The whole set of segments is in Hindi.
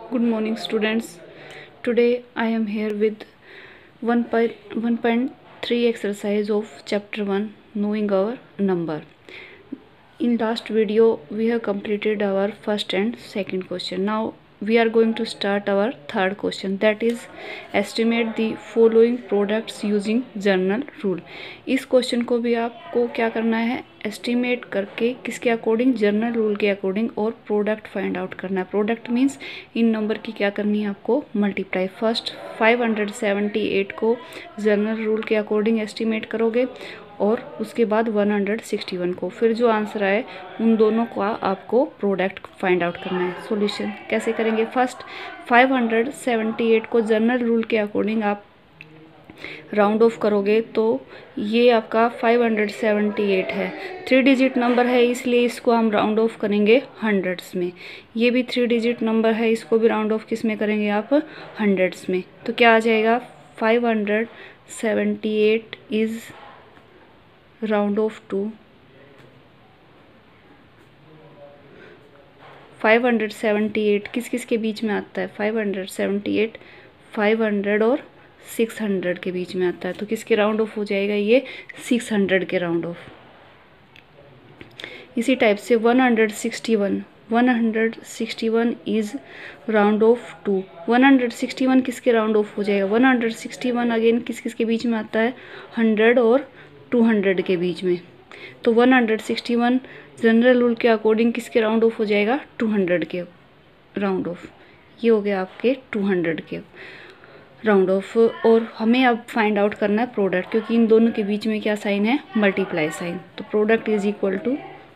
Good morning, students. Today I am here with 1.3 exercise of chapter 1, knowing our number. In last video we have completed our first and second question. Now we are going to start our third question, that is estimate the following products using general rule. इस क्वेश्चन को भी आपको क्या करना है, एस्टिमेट करके किसके अकॉर्डिंग, जनरल रूल के अकॉर्डिंग, और प्रोडक्ट फाइंड आउट करना है. प्रोडक्ट मीन्स इन नंबर की क्या करनी है आपको, मल्टीप्लाई. फर्स्ट 578 को जनरल रूल के अकॉर्डिंग एस्टिमेट करोगे और उसके बाद 161 को, फिर जो आंसर आए उन दोनों का आपको प्रोडक्ट फाइंड आउट करना है. सॉल्यूशन कैसे करेंगे, फर्स्ट 578 को जनरल रूल के अकॉर्डिंग आप राउंड ऑफ करोगे तो ये आपका 578 है. 3 डिजिट नंबर है इसलिए इसको हम राउंड ऑफ करेंगे हंड्रेड्स में. ये भी 3 डिजिट नंबर है, इसको भी राउंड ऑफ किस में करेंगे आप, हंड्रेड्स में. तो क्या आ जाएगा, 578 इज राउंड ऑफ टू 578 किस किस के बीच में आता है, 578 500 और 600 के बीच में आता है. तो किसके राउंड ऑफ हो जाएगा, ये 600 के राउंड ऑफ. इसी टाइप से 161 इज राउंड ऑफ टू. 161 किसके राउंड ऑफ हो जाएगा, 161 अगेन किस किस के बीच में आता है, 100 और 200 के बीच में. तो 161 जनरल रूल के अकॉर्डिंग किसके राउंड ऑफ हो जाएगा, 200 के राउंड ऑफ. ये हो गया आपके 200 के राउंड ऑफ. और हमें अब फाइंड आउट करना है प्रोडक्ट, क्योंकि इन दोनों के बीच में क्या साइन है, मल्टीप्लाई साइन. तो प्रोडक्ट इज इक्वल टू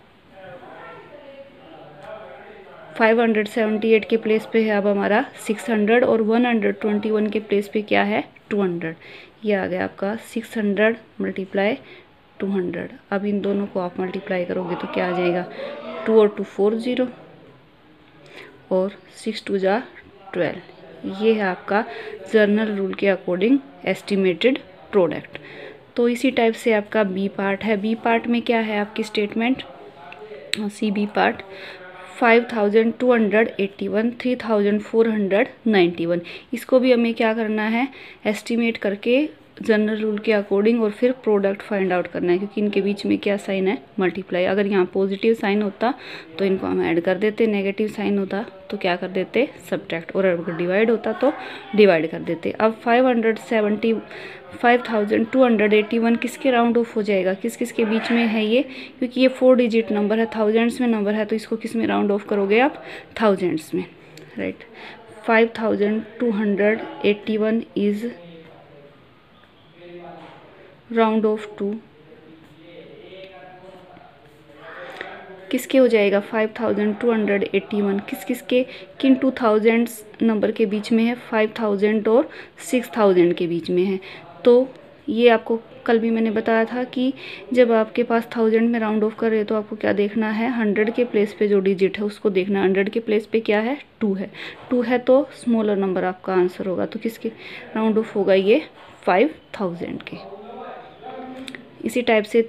578 के प्लेस पे है अब हमारा 600 और 121 के प्लेस पे क्या है, 200. ये आ गया आपका 600 मल्टीप्लाई 200. अब इन दोनों को आप मल्टीप्लाई करोगे तो क्या आ जाएगा, 2 और 2 4 0 और 6 2 जा 12. ये है आपका जनरल रूल के अकॉर्डिंग एस्टिमेटेड प्रोडक्ट. तो इसी टाइप से आपका बी पार्ट है. बी पार्ट में क्या है आपकी स्टेटमेंट, सी बी पार्ट 5281 3491. इसको भी हमें क्या करना है, एस्टिमेट करके जनरल रूल के अकॉर्डिंग और फिर प्रोडक्ट फाइंड आउट करना है, क्योंकि इनके बीच में क्या साइन है, मल्टीप्लाई. अगर यहाँ पॉजिटिव साइन होता तो इनको हम ऐड कर देते, नेगेटिव साइन होता तो क्या कर देते, सब्ट्रैक्ट, और अगर डिवाइड होता तो डिवाइड कर देते. अब 5281 किसके राउंड ऑफ हो जाएगा, किस किस के बीच में है ये, क्योंकि ये 4 डिजिट नंबर है, थाउजेंड्स में नंबर है, तो इसको किस में राउंड ऑफ करोगे आप, थाउजेंड्स में, right. 5281 is round off to किसके हो जाएगा, 5281 किस किस के, किन 2000 नंबर के बीच में है, 5000 और 6000 के बीच में है. तो ये आपको कल भी मैंने बताया था कि जब आपके पास 1000 में राउंड ऑफ कर रहे हो तो आपको क्या देखना है, 100 के प्लेस पे जो डिजिट है उसको देखना है. 100 के प्लेस पे क्या है, 2 है. 2 है तो स्मॉलर नंबर आपका आंसर होगा. तो किसके राउंड ऑफ होगा, ये 5000 के. इसी टाइप से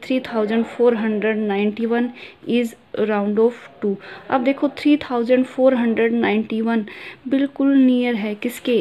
3491 इज राउंड ऑफ टू. अब देखो 3491 बिल्कुल नियर है किसके,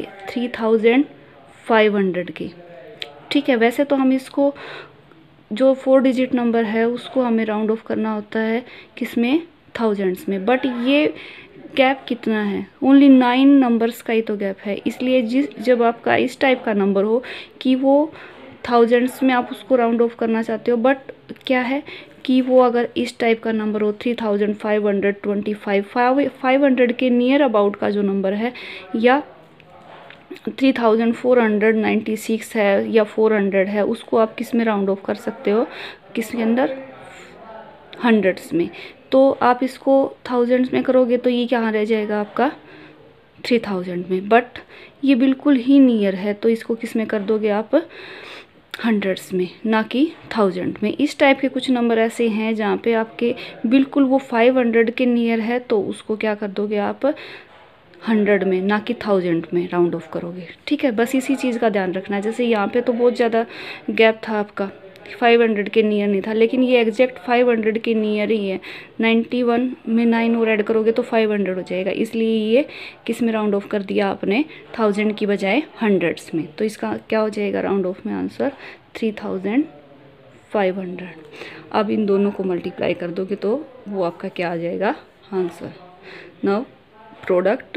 3500 के. ठीक है, वैसे तो हम इसको जो 4 डिजिट नंबर है उसको हमें राउंड ऑफ करना होता है किसमें, थाउजेंड्स में. बट ये गैप कितना है, ओनली 9 नंबर्स का ही तो गैप है. इसलिए जब आपका इस टाइप का नंबर हो कि वो थाउजेंड्स में आप उसको राउंड ऑफ करना चाहते हो, बट क्या है कि वो अगर इस टाइप का नंबर हो 3525 500 के नियर अबाउट का जो नंबर है, या 3496 है या 400 है, उसको आप किस में राउंड ऑफ कर सकते हो, किसके अंदर, हंड्रेड्स में. तो आप इसको थाउजेंड्स में करोगे तो ये कहाँ रह जाएगा आपका, 3000 में. बट ये बिल्कुल ही नियर है तो इसको किस में कर दोगे आप, हंड्रेड्स में, ना कि 1000 में. इस टाइप के कुछ नंबर ऐसे हैं जहाँ पे आपके बिल्कुल वो 500 के नियर है तो उसको क्या कर दोगे आप, 100 में, ना कि 1000 में राउंड ऑफ करोगे. ठीक है, बस इसी चीज़ का ध्यान रखना है. जैसे यहाँ पे तो बहुत ज़्यादा गैप था आपका, 500 के नियर नहीं था, लेकिन ये एग्जैक्ट 500 के नियर ही है। 91 में 9 और ऐड करोगे तो 500 हो जाएगा, इसलिए ये किस में राउंड ऑफ कर दिया आपने, 1000 की बजाय हंड्रेड्स में। तो इसका क्या हो जाएगा राउंड ऑफ में आंसर 3500। अब इन दोनों को मल्टीप्लाई कर दोगे तो वो आपका क्या आ जाएगा आंसर। Now product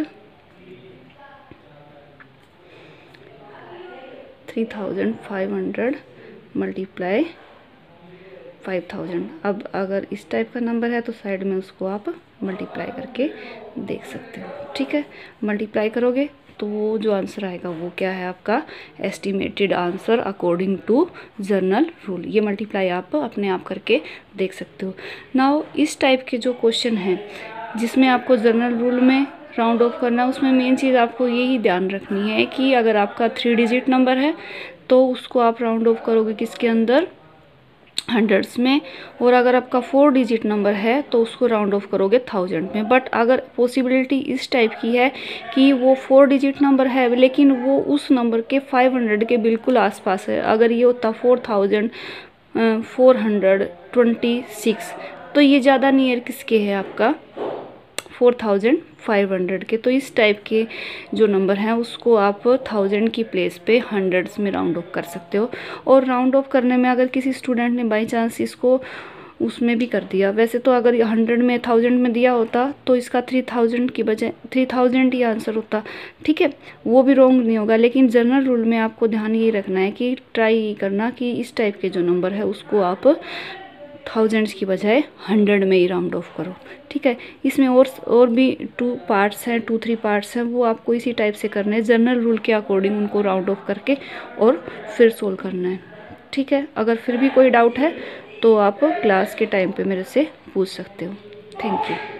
3500 multiply 5000। अब अगर इस टाइप का नंबर है तो साइड में उसको आप मल्टीप्लाई करके देख सकते हो, ठीक है। मल्टीप्लाई करोगे तो वो जो आंसर आएगा वो क्या है आपका estimated answer according to general rule. ये मल्टीप्लाई आप अपने आप करके देख सकते हो। नाउ इस टाइप के जो क्वेश्चन हैं जिसमें आपको जर्नल रूल में राउंड ऑफ करना है, उसमें मेन चीज़ आपको यही ध्यान रखनी है कि अगर आपका 3 डिजिट नंबर है तो उसको आप राउंड ऑफ करोगे किसके अंदर, हंड्रेड्स में, और अगर आपका 4 डिजिट नंबर है तो उसको राउंड ऑफ करोगे 1000 में। बट अगर पॉसिबिलिटी इस टाइप की है कि वो 4 डिजिट नंबर है लेकिन वो उस नंबर के 500 के बिल्कुल आसपास है, अगर ये होता 4426 तो ये ज़्यादा नियर किसके है आपका 4500 के। तो इस टाइप के जो नंबर हैं उसको आप 1000 की प्लेस पे हंड्रेड्स में राउंड ऑफ कर सकते हो। और राउंड ऑफ करने में अगर किसी स्टूडेंट ने बाई चांस इसको उसमें भी कर दिया, वैसे तो अगर 100 में 1000 में दिया होता तो इसका 3000 की बजाय 3000 ही आंसर होता, ठीक है, वो भी रॉन्ग नहीं होगा। लेकिन जनरल रूल में आपको ध्यान ये रखना है कि ट्राई करना कि इस टाइप के जो नंबर है उसको आप 1000 की बजाय 100 में ही राउंड ऑफ करो, ठीक है। इसमें और भी 2 पार्ट्स हैं, 2-3 पार्ट्स हैं, वो आपको इसी टाइप से करने हैं जनरल रूल के अकॉर्डिंग, उनको राउंड ऑफ करके और फिर सोल्व करना है, ठीक है। अगर फिर भी कोई डाउट है तो आप क्लास के टाइम पे मेरे से पूछ सकते हो। Thank you.